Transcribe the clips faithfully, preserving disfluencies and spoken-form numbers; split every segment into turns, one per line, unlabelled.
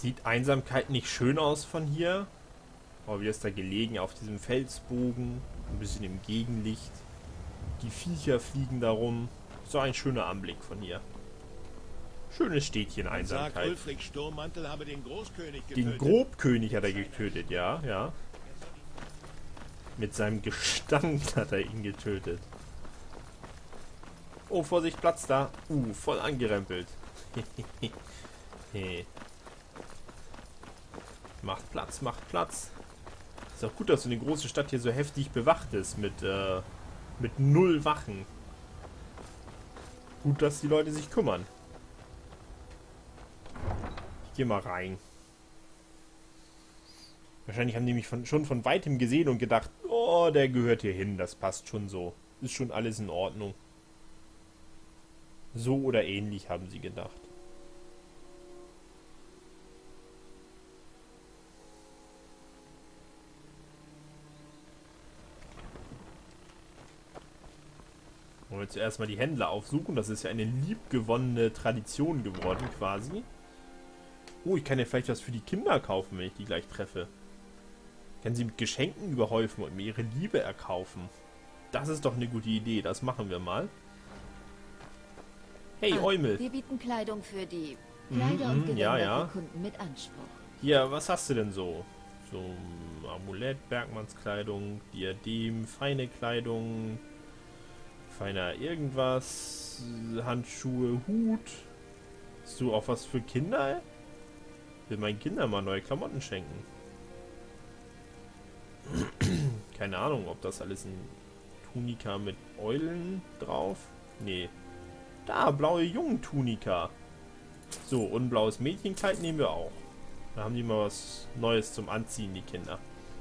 Sieht Einsamkeit nicht schön aus von hier? Oh, wie ist da gelegen auf diesem Felsbogen? Ein bisschen im Gegenlicht. Die Viecher fliegen darum. So ein schöner Anblick von hier. Schönes Städtchen,
Man sagt,
Einsamkeit.
Ulfric Sturmmantel habe den Großkönig getötet.
Den Grobkönig hat er getötet, ja, ja. Mit seinem Gestank hat er ihn getötet. Oh, Vorsicht, Platz da. Uh, voll angerempelt. Hey. Macht Platz, macht Platz. Ist auch gut, dass so eine große Stadt hier so heftig bewacht ist mit, äh, mit null Wachen. Gut, dass die Leute sich kümmern. Ich gehe mal rein. Wahrscheinlich haben die mich von, schon von weitem gesehen und gedacht, oh, der gehört hier hin, das passt schon so. Ist schon alles in Ordnung. So oder ähnlich haben sie gedacht. Wollen wir zuerst mal die Händler aufsuchen. Das ist ja eine liebgewonnene Tradition geworden quasi. Oh, ich kann ja vielleicht was für die Kinder kaufen, wenn ich die gleich treffe. Kann sie mit Geschenken überhäufen und mir ihre Liebe erkaufen. Das ist doch eine gute Idee. Das machen wir mal. Hey,
Ah,
Eumel.
Wir bieten Kleidung für die
Mhm,
Kleider und
mhm,
Gewänder
ja, ja.
für Kunden mit Anspruch.
Hier, was hast du denn so? So ein Amulett, Bergmannskleidung, Diadem, feine Kleidung, feiner irgendwas, Handschuhe, Hut. Hast du auch was für Kinder? Ich will meinen Kindern mal neue Klamotten schenken. Keine Ahnung, ob das alles ein Tunika mit Eulen drauf? Nee. Da, blaue Jungen-Tunika. So, und ein blaues Mädchenkleid nehmen wir auch. Da haben die mal was Neues zum Anziehen, die Kinder.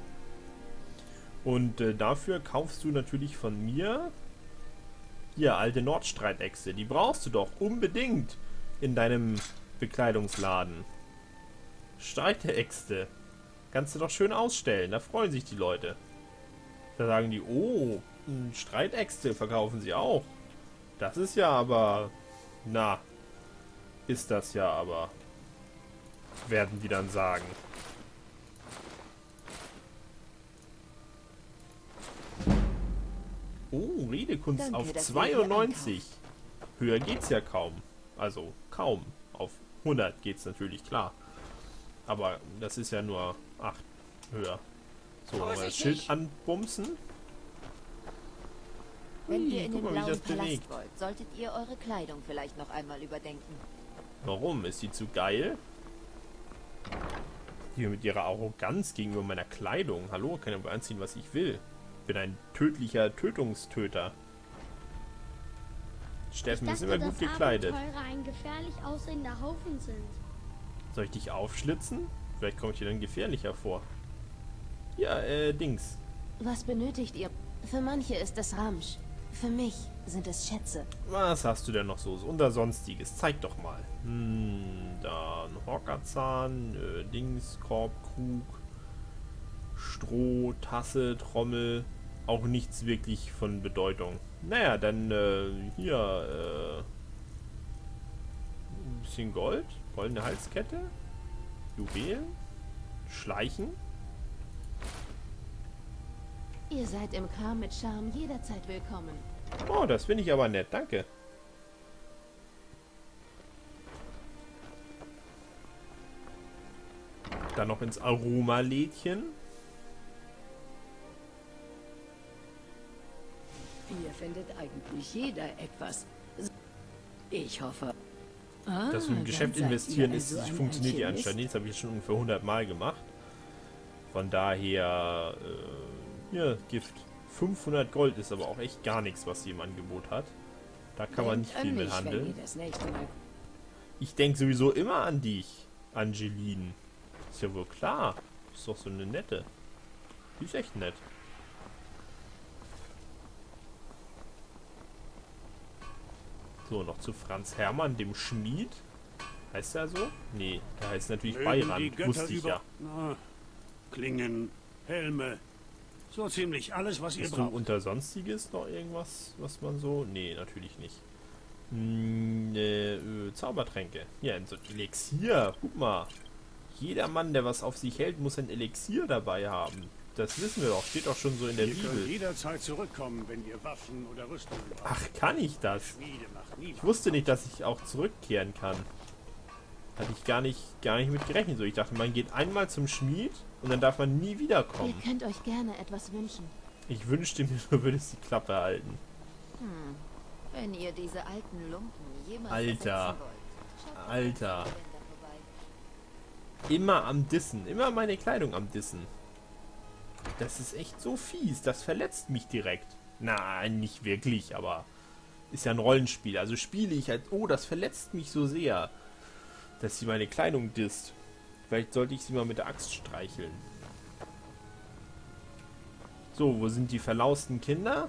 Und äh, dafür kaufst du natürlich von mir hier alte Nordstreitechse. Die brauchst du doch unbedingt in deinem Bekleidungsladen. Streiteäxte. Kannst du doch schön ausstellen. Da freuen sich die Leute. Da sagen die, oh, Streiteäxte verkaufen sie auch. Das ist ja aber... Na, ist das ja aber... Werden die dann sagen. Oh, Redekunst
Danke,
auf
dass ihr
zweiundneunzig. Höher geht's ja kaum. Also, kaum. Auf hundert geht's natürlich, klar. Aber das ist ja nur acht höher. So, mal das Schild anbumsen.
Wenn
Hui,
ihr in
guck
den
mal, wie
blauen
das
Palast
bewegt.
wollt, solltet ihr eure Kleidung vielleicht noch einmal überdenken.
Warum? Ist sie zu geil? Hier mit ihrer Arroganz gegenüber meiner Kleidung. Hallo, kann ja wohl anziehen, was ich will. Ich bin ein tödlicher Tötungstöter. Steffen ist immer gut gekleidet.
Abenteurer ein gefährlich aussehender Haufen sind.
Soll ich dich aufschlitzen? Vielleicht komme ich dir dann gefährlicher vor. Ja, äh, Dings.
Was benötigt ihr? Für manche ist es Ramsch. Für mich sind es Schätze.
Was hast du denn noch so unter Sonstiges? Zeig doch mal. Hm, da ein Hockerzahn, äh, Dings, Korb, Krug, Stroh, Tasse, Trommel. Auch nichts wirklich von Bedeutung. Naja, dann äh, hier äh, ein bisschen Gold, goldene Halskette, Juwelen, Schleichen.
Ihr seid im Kram mit Charme jederzeit willkommen.
Oh, das finde ich aber nett, danke. Dann noch ins Aromalädchen.
Hier findet eigentlich jeder etwas. Ich hoffe. Ah,
Das im
dann
Geschäft
seid
investieren
ihr
ist,
also ein
funktioniert die
Alchemist?
anscheinend nicht. Das habe ich jetzt schon ungefähr hundert Mal gemacht. Von daher, äh, ja, Gift. fünfhundert Gold ist aber auch echt gar nichts, was sie im Angebot hat. Da kann man nicht
Denkt
viel
an
mit
mich, wenn
handeln.
ihr das nächste Mal
Ich denke sowieso immer an dich, Angeline. Ist ja wohl klar. Ist doch so eine nette. Die ist echt nett. So, noch zu Franz Hermann, dem Schmied. Heißt er so? Nee, der heißt natürlich
Mögen
Bayram.
die Götter
Wusste ich
über
ja.
Na, Klingen, Helme, so ziemlich alles, was ihr
Hast du
braucht.
unter Sonstiges noch irgendwas, was man so... Nee, natürlich nicht. Hm, äh, äh, Zaubertränke. Ja, so ein Elixier. Guck mal. Jeder Mann, der was auf sich hält, muss ein Elixier dabei haben. Das wissen wir doch. Steht doch schon so in der
Ihr könnt
Bibel.
jederzeit zurückkommen, wenn ihr Waffen oder Rüstung braucht.
Ach, kann ich das?
Schmiede macht nie
Ich wusste nicht, dass ich auch zurückkehren kann. Hatte ich gar nicht, gar nicht mit gerechnet. So, ich dachte, man geht einmal zum Schmied und dann darf man nie
Ihr
wiederkommen.
könnt euch gerne etwas wünschen.
Ich wünschte mir, du würdest die Klappe halten.
Hm. Wenn ihr diese alten Lumpen jemals
Alter.
ersetzen wollt, schaut mal
Alter.
beim Zuwender vorbei.
Immer am Dissen. Immer meine Kleidung am Dissen. Das ist echt so fies. Das verletzt mich direkt. Nein, nicht wirklich, aber ist ja ein Rollenspiel. Also spiele ich halt, oh, das verletzt mich so sehr, dass sie meine Kleidung disst. Vielleicht sollte ich sie mal mit der Axt streicheln. So, wo sind die verlausten Kinder?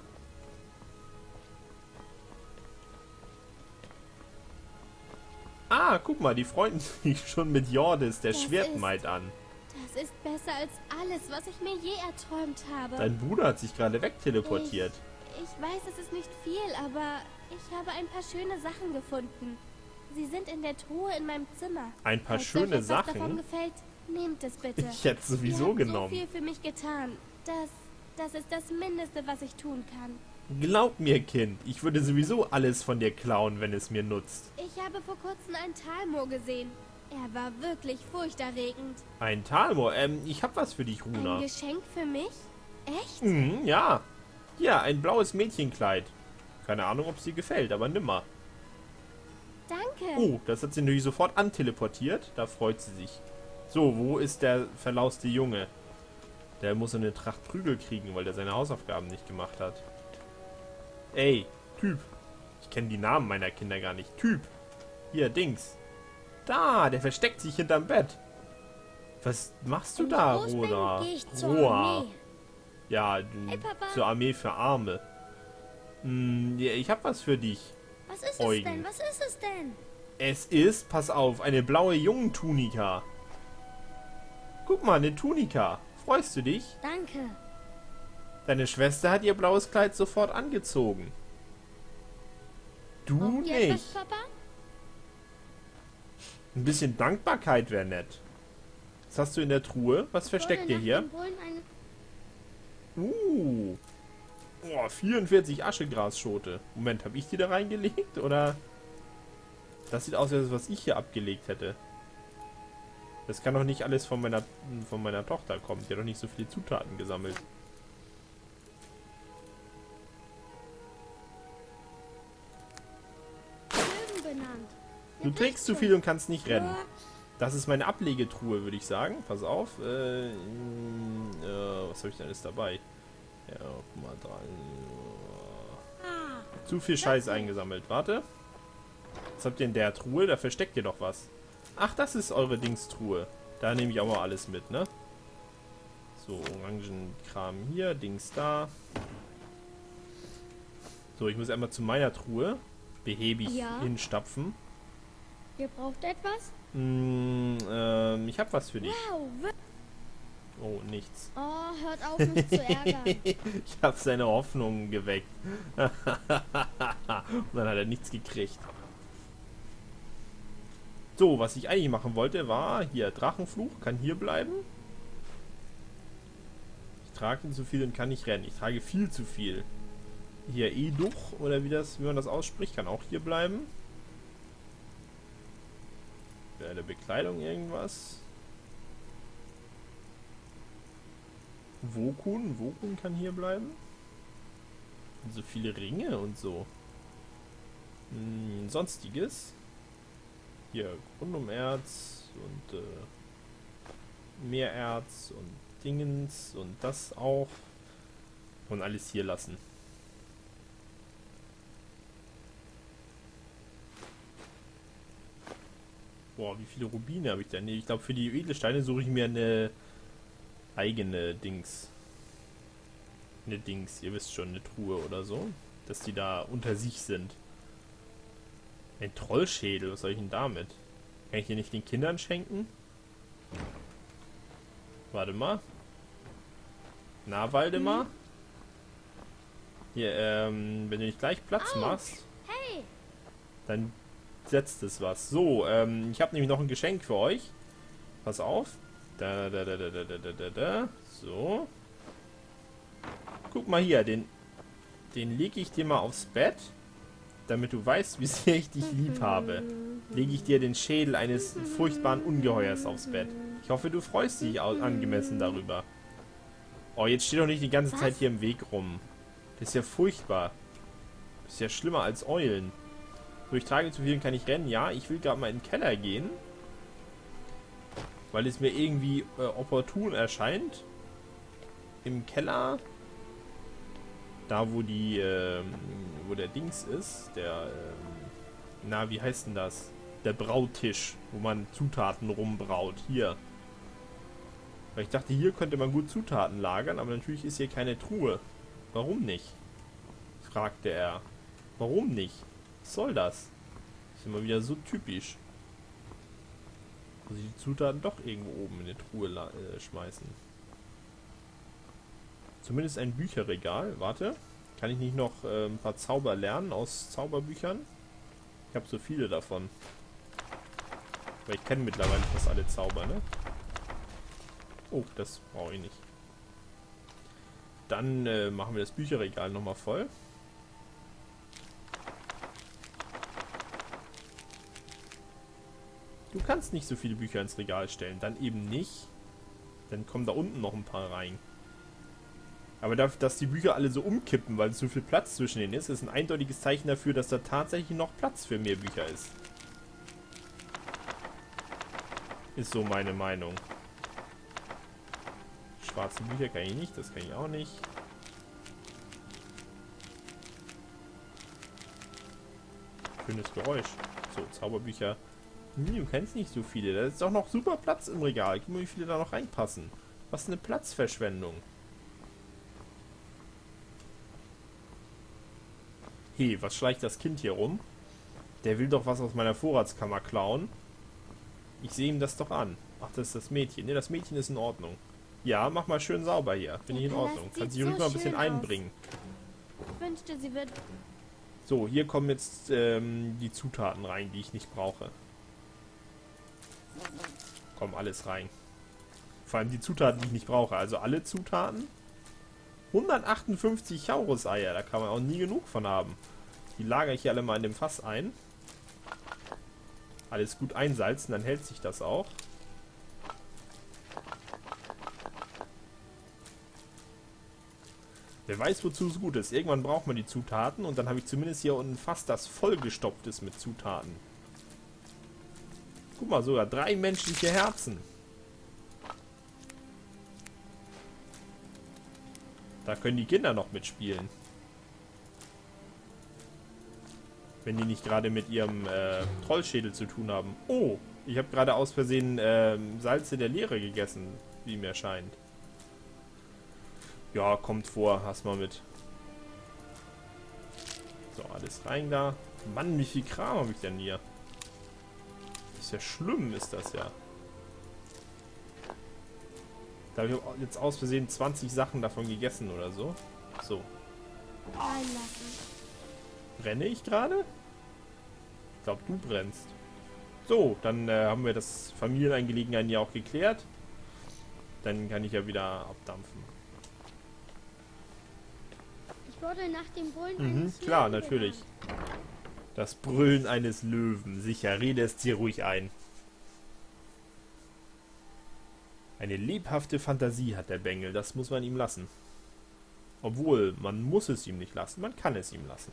Ah, guck mal, die freunden sich schon mit Jordis, der
Das
Schwertmaid,
ist-
an.
Das ist besser als alles, was ich mir je erträumt habe.
Dein Bruder hat sich gerade wegteleportiert.
Ich weiß, es ist nicht viel, aber ich habe ein paar schöne Sachen gefunden. Sie sind in der Truhe in meinem Zimmer.
Ein paar
Falls
schöne
euch etwas davon
Sachen?
gefällt, nehmt es bitte.
Ich hätte es
Ihr
sowieso
habt
genommen.
so viel für mich getan. Das, das ist das Mindeste, was ich tun kann.
Glaub mir, Kind, ich würde sowieso alles von dir klauen, wenn es mir nutzt.
Ich habe vor kurzem einen Talmoor gesehen. Er war wirklich furchterregend.
Ein Talmoor, ähm, ich hab was für dich,
Ein
Runa.
Geschenk für mich? Echt?
Mhm, ja. Ja, ein blaues Mädchenkleid. Keine Ahnung, ob es dir gefällt, aber nimm mal.
Danke.
Oh, das hat sie natürlich sofort anteleportiert. Da freut sie sich. So, wo ist der verlauste Junge? Der muss eine Tracht Prügel kriegen, weil der seine Hausaufgaben nicht gemacht hat. Ey, Typ. Ich kenne die Namen meiner Kinder gar nicht. Typ. Hier, Dings. Da, der versteckt sich hinterm Bett. Was machst du
Wenn ich
da,
groß bin,
Roda?
gehe ich zur
Roa.
Armee.
Ja, d-
Hey, Papa.
zur Armee für Arme. Hm, ja, ich hab was für dich.
Was ist
Eugen.
es denn? Was ist es denn?
Es ist, pass auf, eine blaue Jungentunika. Guck mal, eine Tunika. Freust du dich?
Danke.
Deine Schwester hat ihr blaues Kleid sofort angezogen. Du
Braucht ihr etwas,
nicht.
Papa?
Ein bisschen Dankbarkeit wäre nett. Was hast du in der Truhe? Was versteckt ihr
Wurde
hier?
nach dem Bullen eine-
Uh. Oh, vierundvierzig Aschegrasschote. Moment, habe ich die da reingelegt? Oder? Das sieht aus wie das, was ich hier abgelegt hätte. Das kann doch nicht alles von meiner, von meiner Tochter kommen. Die hat doch nicht so viele Zutaten gesammelt.
Löwen benannt.
Du
Ja,
trägst zu
echt
viel
schon.
und kannst nicht rennen. Das ist meine Ablegetruhe, würde ich sagen. Pass auf. Äh, mh, äh, was habe ich denn alles dabei? Ja, guck mal dran.
Ah,
Zu viel Scheiß eingesammelt. Warte. Was habt ihr in der Truhe? Da versteckt ihr doch was. Ach, das ist eure Dingstruhe. Da nehme ich auch mal alles mit, ne? So, Orangenkram hier, Dings da. So, ich muss einmal zu meiner Truhe behäbig
Ja.
hinstapfen.
ihr braucht etwas?
Mm, ähm, ich hab was für dich.
Wow, wir-
Oh, nichts.
Oh, hört auf, mich zu ärgern.
Ich habe seine Hoffnungen geweckt. Und dann hat er nichts gekriegt. So, was ich eigentlich machen wollte, war hier Drachenfluch, kann hier bleiben. Ich trage zu viel und kann nicht rennen. Ich trage viel zu viel. Hier Educh, oder wie das, wie man das ausspricht, kann auch hier bleiben. Bei der Bekleidung irgendwas. Wokun, Wokun kann hier bleiben. Und so viele Ringe und so. Hm, sonstiges. Hier Grundumerz und äh, Meererz und Dingens und das auch. Und alles hier lassen. Boah, wie viele Rubine habe ich denn? Nee, ich glaube, für die Edelsteine suche ich mir eine eigene Dings. Eine Dings, ihr wisst schon, eine Truhe oder so. Dass die da unter sich sind. Ein Trollschädel, was soll ich denn damit? Kann ich hier nicht den Kindern schenken? Warte mal. Na, Waldemar? Hier, ähm, wenn du nicht gleich Platz machst,
Hey,
dann setzt es was. So, ähm, ich habe nämlich noch ein Geschenk für euch. Pass auf. Da, da, da, da, da, da, da, da. So. Guck mal hier, den, den lege ich dir mal aufs Bett, damit du weißt, wie sehr ich dich lieb habe. Lege ich dir den Schädel eines furchtbaren Ungeheuers aufs Bett. Ich hoffe, du freust dich angemessen darüber. Oh, jetzt steh doch nicht die ganze
Was?
Zeit hier im Weg rum. Das ist ja furchtbar. Das ist ja schlimmer als Eulen. So, ich trage zu viel und kann ich rennen. Ja, ich will gerade mal in den Keller gehen. Weil es mir irgendwie äh, opportun erscheint. Im Keller. Da, wo die, ähm, wo der Dings ist. Der, ähm, na, wie heißt denn das? Der Brautisch, wo man Zutaten rumbraut. Hier. Weil ich dachte, hier könnte man gut Zutaten lagern, aber natürlich ist hier keine Truhe. Warum nicht? Fragte er. Warum nicht? Was soll das? Ist immer wieder so typisch. Muss ich die Zutaten doch irgendwo oben in die Truhe äh, schmeißen. Zumindest ein Bücherregal. Warte. Kann ich nicht noch äh, ein paar Zauber lernen aus Zauberbüchern? Ich habe so viele davon. Aber ich kenne mittlerweile fast alle Zauber, ne? Oh, das brauche ich nicht. Dann äh, machen wir das Bücherregal nochmal voll. Du kannst nicht so viele Bücher ins Regal stellen. Dann eben nicht. Dann kommen da unten noch ein paar rein. Aber dafür, dass die Bücher alle so umkippen, weil so viel Platz zwischen denen ist, ist ein eindeutiges Zeichen dafür, dass da tatsächlich noch Platz für mehr Bücher ist. Ist so meine Meinung. Schwarze Bücher kann ich nicht, das kann ich auch nicht. Schönes Geräusch. So, Zauberbücher. Hm, du kennst nicht so viele. Da ist doch noch super Platz im Regal. Guck mal, wie viele da noch reinpassen. Was eine Platzverschwendung. Hey, was schleicht das Kind hier rum? Der will doch was aus meiner Vorratskammer klauen. Ich sehe ihm das doch an. Ach, das ist das Mädchen. Ne, das Mädchen ist in Ordnung. Ja, mach mal schön sauber hier. Finde ich in Ordnung. Kann sich ruhig mal ein bisschen einbringen.
Ich wünschte, sie wird...
So, hier kommen jetzt ähm, die Zutaten rein, die ich nicht brauche. Kommt alles rein. Vor allem die Zutaten, die ich nicht brauche. Also alle Zutaten. hundertachtundfünfzig Chaurus-Eier. Da kann man auch nie genug von haben. Die lagere ich hier alle mal in dem Fass ein. Alles gut einsalzen, dann hält sich das auch. Wer weiß, wozu es gut ist. Irgendwann braucht man die Zutaten und dann habe ich zumindest hier unten fast das vollgestopft ist mit Zutaten. Guck mal, sogar drei menschliche Herzen. Da können die Kinder noch mitspielen. Wenn die nicht gerade mit ihrem äh, Trollschädel zu tun haben. Oh, ich habe gerade aus Versehen äh, Salze der Leere gegessen, wie mir scheint. Ja, kommt vor, hast mal mit. So, alles rein da. Mann, wie viel Kram habe ich denn hier? Ist ja schlimm, ist das ja. Da habe ich jetzt aus Versehen zwanzig Sachen davon gegessen oder so. So.
Einlassen.
Brenne ich gerade? Ich glaube, du brennst. So, dann äh, haben wir das Familienangelegenheiten ja auch geklärt. Dann kann ich ja wieder abdampfen.
Ich wurde nach dem Brüllen
Mhm,
eines
klar,
Löwen
natürlich.
genannt.
Das Brüllen eines Löwen. Sicher, rede es dir ruhig ein. Eine lebhafte Fantasie hat der Bengel, das muss man ihm lassen. Obwohl, man muss es ihm nicht lassen, man kann es ihm lassen.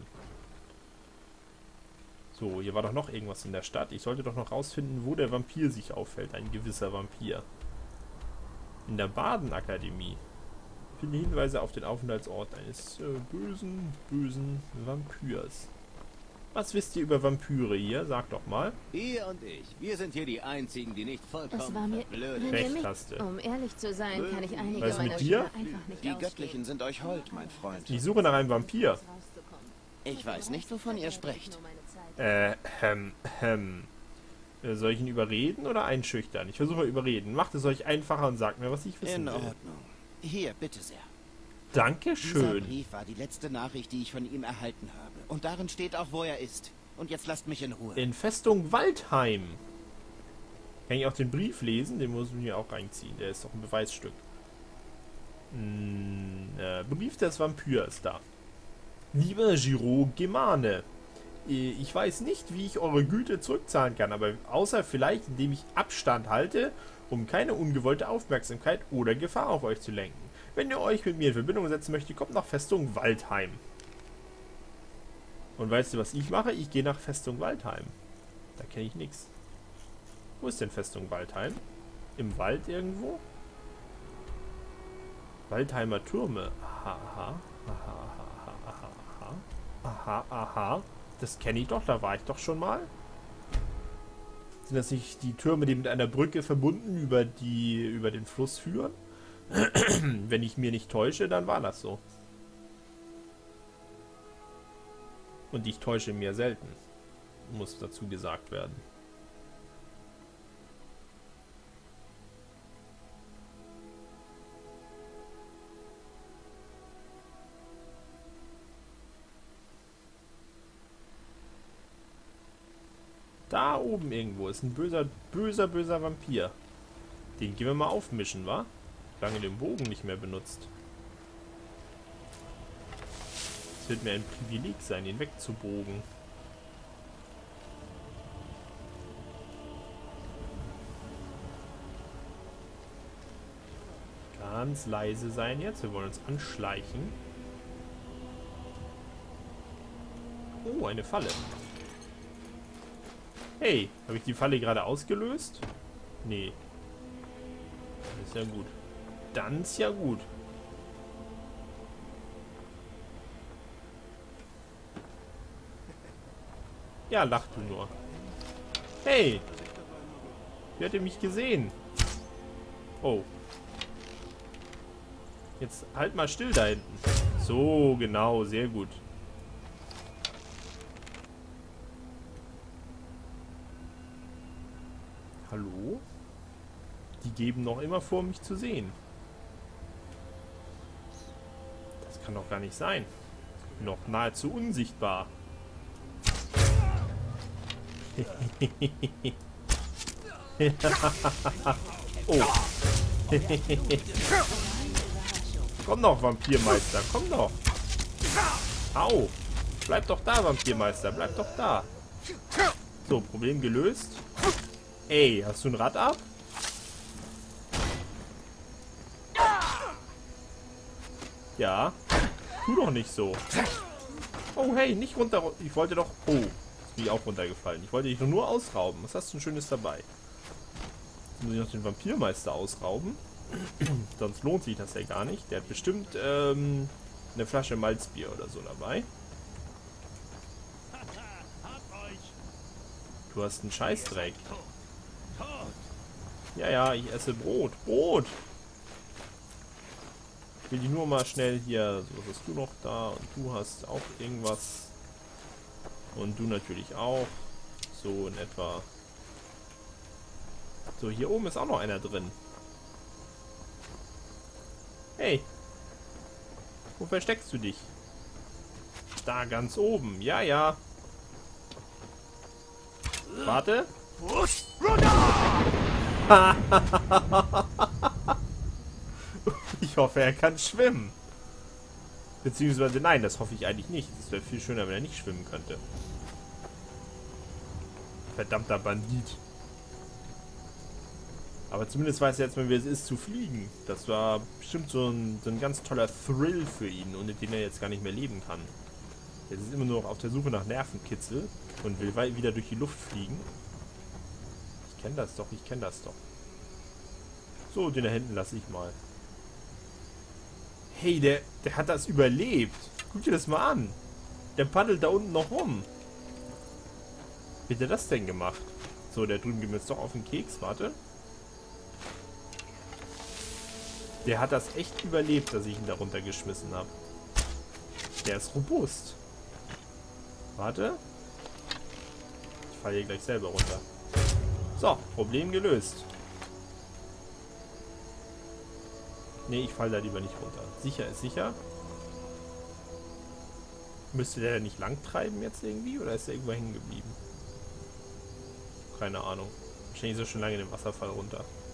So, hier war doch noch irgendwas in der Stadt. Ich sollte doch noch rausfinden, wo der Vampir sich aufhält, ein gewisser Vampir. In der Badenakademie. Finde Hinweise auf den Aufenthaltsort eines äh, bösen, bösen Vampirs. Was wisst ihr über Vampire hier? Sag doch mal.
Ihr und ich, wir sind hier die Einzigen, die nicht vollkommen
Es war mir...
blöd.
wenn ihr mich-
Recht-Taste.
Um ehrlich zu sein, kann ich einige
Was ist mit
meiner
dir?
Schüler einfach nicht
Die
ausstehen.
Göttlichen sind euch hold, mein Freund.
Ich suche nach einem Vampir.
Ich weiß nicht, wovon ihr sprecht.
Äh, ähm, ähm. Äh, Soll ich ihn überreden oder einschüchtern? Ich versuche mal überreden. Macht es euch einfacher und sagt mir, was ich wissen
In
will.
Ordnung. Hier, bitte sehr.
Dankeschön.
Dieser Brief war die letzte Nachricht, die ich von ihm erhalten habe. Und darin steht auch, wo er ist. Und jetzt lasst mich in Ruhe.
In Festung Waldheim. Kann ich auch den Brief lesen? Den muss ich mir auch reinziehen. Der ist doch ein Beweisstück. Hm, äh, Brief des Vampirs da. Lieber Giro Gemane, ich weiß nicht, wie ich eure Güte zurückzahlen kann, aber außer vielleicht, indem ich Abstand halte, um keine ungewollte Aufmerksamkeit oder Gefahr auf euch zu lenken. Wenn ihr euch mit mir in Verbindung setzen möchtet, kommt nach Festung Waldheim. Und weißt du, was ich mache? Ich gehe nach Festung Waldheim. Da kenne ich nichts. Wo ist denn Festung Waldheim? Im Wald irgendwo? Waldheimer Türme. Aha, aha, aha, aha, aha, aha, aha, aha. Das kenne ich doch, da war ich doch schon mal. Sind das nicht die Türme, die mit einer Brücke verbunden über die, über den Fluss führen? Wenn ich mir nicht täusche, dann war das so. Und ich täusche mir selten. Muss dazu gesagt werden. Da oben irgendwo ist ein böser, böser, böser Vampir. Den gehen wir mal aufmischen, wa? Lange den Bogen nicht mehr benutzt. Es wird mir ein Privileg sein, ihn wegzubogen. Ganz leise sein jetzt. Wir wollen uns anschleichen. Oh, eine Falle. Hey, habe ich die Falle gerade ausgelöst? Nee. Das ist ja gut. Dann ist ja gut. Ja, lach du nur. Hey! Wer hat mich gesehen? Oh. Jetzt halt mal still da hinten. So, genau, sehr gut. Hallo? Die geben noch immer vor, mich zu sehen. Das kann doch gar nicht sein. Noch nahezu unsichtbar. Oh. Komm doch, Vampirmeister, komm doch. Au. Bleib doch da, Vampirmeister, bleib doch da. So, Problem gelöst. Ey, hast du ein Rad ab? Ja. Tu doch nicht so. Oh, hey, nicht runter. Ich wollte doch... Oh, ist mir auch runtergefallen. Ich wollte dich nur ausrauben. Was hast du ein Schönes dabei? Jetzt muss ich noch den Vampirmeister ausrauben. Sonst lohnt sich das ja gar nicht. Der hat bestimmt ähm, eine Flasche Malzbier oder so dabei. Du hast einen Scheißdreck. Ja, ja, ich esse Brot. Brot! Ich will die nur mal schnell hier... So, was hast du noch da? Und du hast auch irgendwas. Und du natürlich auch. So in etwa. So, hier oben ist auch noch einer drin. Hey! Wo versteckst du dich? Da ganz oben. Ja, ja. Warte. Ich hoffe, er kann schwimmen. Beziehungsweise, nein, das hoffe ich eigentlich nicht. Es wäre viel schöner, wenn er nicht schwimmen könnte. Verdammter Bandit. Aber zumindest weiß er jetzt mal, wie es ist, zu fliegen. Das war bestimmt so ein, so ein ganz toller Thrill für ihn, ohne den er jetzt gar nicht mehr leben kann. Er ist immer nur noch auf der Suche nach Nervenkitzel und will wieder durch die Luft fliegen. Ich kenne das doch, ich kenne das doch. So, den da hinten lasse ich mal. Hey, der, der hat das überlebt. Guck dir das mal an. Der paddelt da unten noch rum. Wie hat er das denn gemacht? So, der drüben geht mir jetzt doch auf den Keks. Warte. Der hat das echt überlebt, dass ich ihn da runtergeschmissen habe. Der ist robust. Warte. Ich falle hier gleich selber runter. So, Problem gelöst. Nee, ich falle da lieber nicht runter. Sicher ist sicher. Müsste der nicht lang treiben jetzt irgendwie? Oder ist der irgendwo hängen geblieben? Keine Ahnung. Wahrscheinlich ist er schon lange in den Wasserfall runter.